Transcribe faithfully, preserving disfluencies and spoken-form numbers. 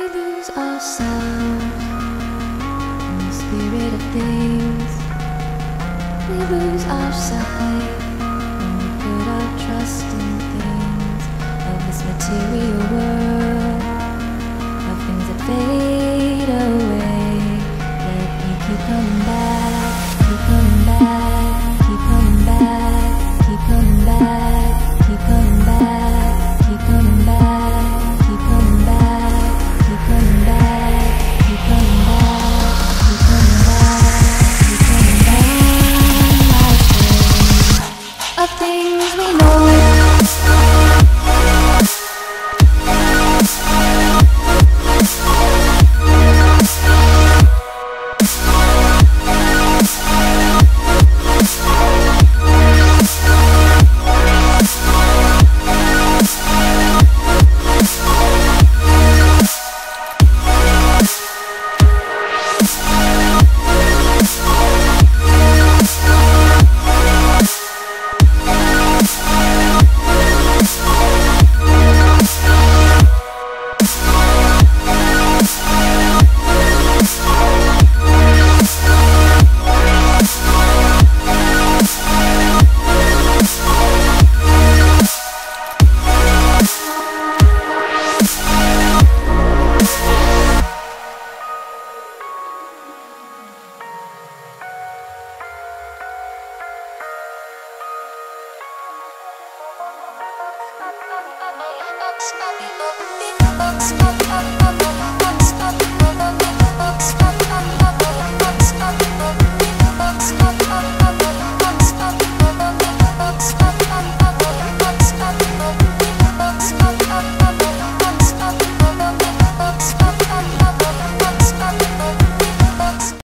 lose ourselves in the spirit of things. We lose our sight when we put our trust in things of this material world, of things that fade away, yet you keep coming